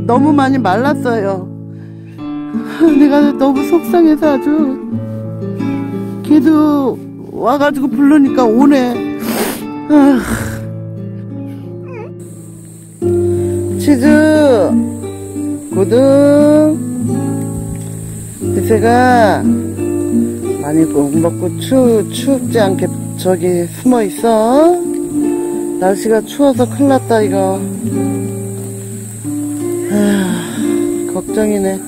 너무 많이 말랐어요. 내가 너무 속상해서 아주. 걔도 와가지고 부르니까 오네. 치즈 고등 제가 많이 먹고 춥지 않게 저기 숨어 있어. 날씨가 추워서 큰일 났다 이거. 걱정이네.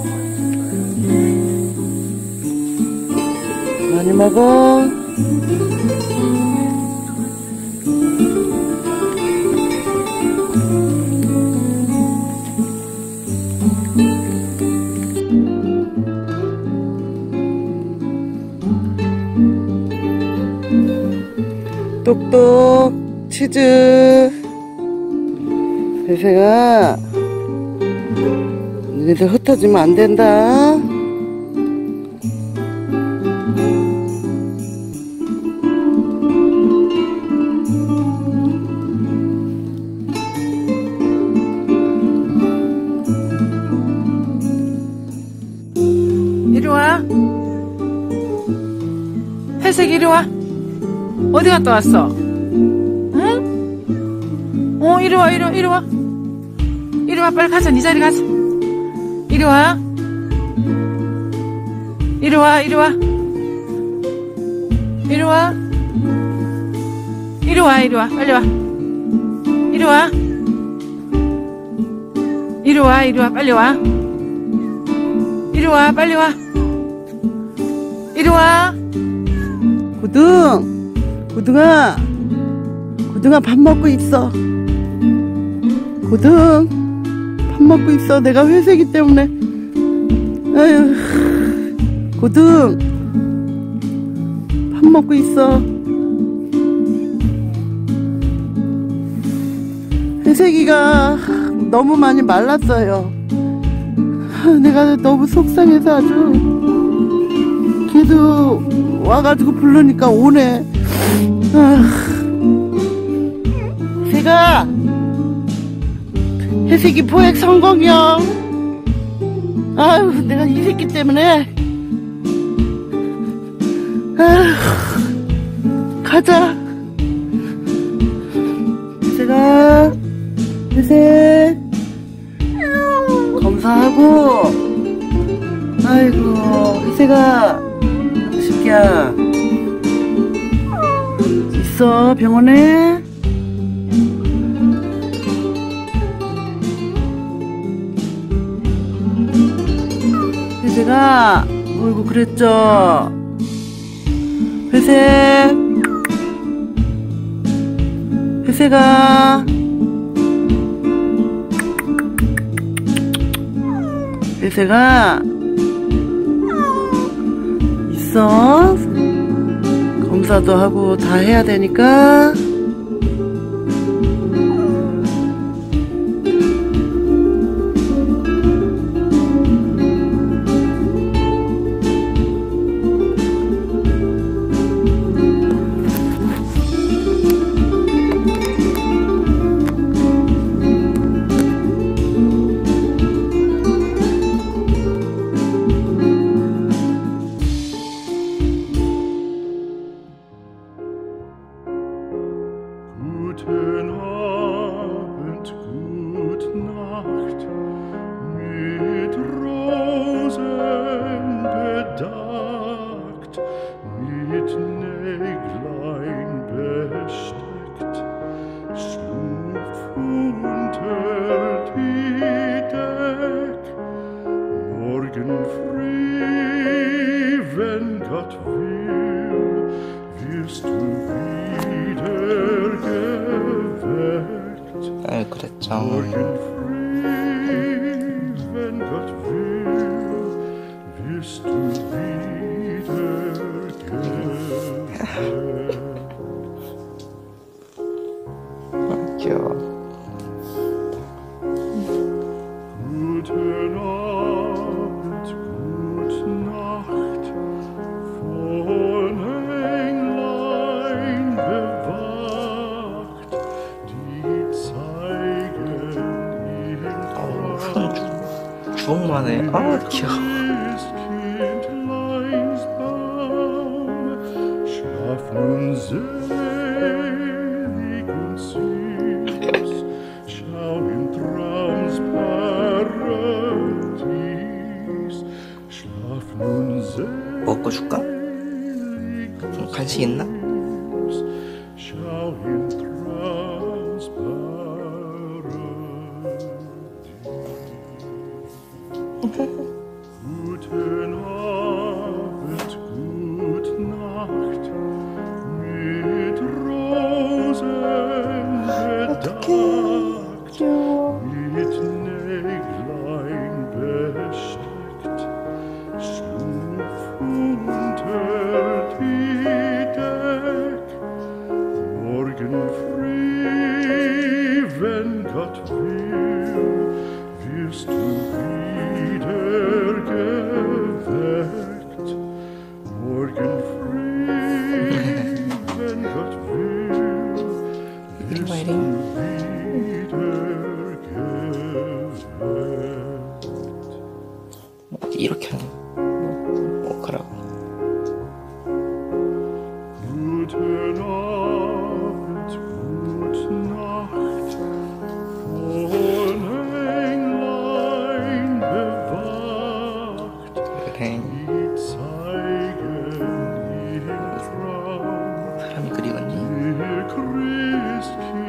많이 먹어. 똑똑 치즈. 배새가 너희들 흩어지면 안 된다. 이리 와. 회색 이리 와. 어디 갔다 왔어? 응? 이리 와, 이리 와, 이리 와. 이리 와, 빨리 가자. 네 자리 가자. 이리 와. 이리 와, 이리 와. 이리 와. 이리 와, 이리 와. 빨리 와. 이리 와. 이리 와, 이리 와. 빨리 와. 이리 와, 빨리 와. 이리 와. 고등아 밥 먹고 있어. 고등 밥 먹고 있어. 내가 회색이 때문에. 아유, 고등 밥 먹고 있어. 회색이가 너무 많이 말랐어요. 내가 너무 속상해서 아주. 걔도 와가지고 부르니까 오네. 새가 회색이 포획 성공이야. 아유, 내가 이 새끼 때문에. 아유, 가자. 새가 회색 검사하고. 아이고, 회색아 새끼야 있어 병원에. 회색아 어이구 그랬죠. 회색아 있어. 검사도 하고 다 해야 되니까. Guten Abend, gute Nacht, mit Rosen bedeckt, mit Näglein besteckt, schlupf unter die Deck, morgen früh, wenn Gott will, wirst du wieder geweckt. 아유 그랬죠. Morgen früh, wenn Gott will, wirst du wieder geweckt. 귀여워. Guten Abend, gute Nacht, von Englein bewacht, die zeigen 하네. 아, 귀여워. Christkindleins Baum, schlaf nun selig und süß, schau im Traums Paradies, schlaf nun selig 먹고 줄까? 좀 간식 있나? süß, schau im Traums Paradies. Guten Abend, gut Nacht, mit Rosen bedeckt, mit Näglein besteckt, schlupf unter die Deck. Morgen früh, wenn Gott will, wirst du wieder geweckt. Morgen früh, wenn Gott will, wirst du wieder geweckt. 이렇게 하는 뭐 그러고. Guten Abend, gute Nacht, von Englein bewacht, 그래. die zeigen im Traum 사람이 그리웠니? ihr Christkind.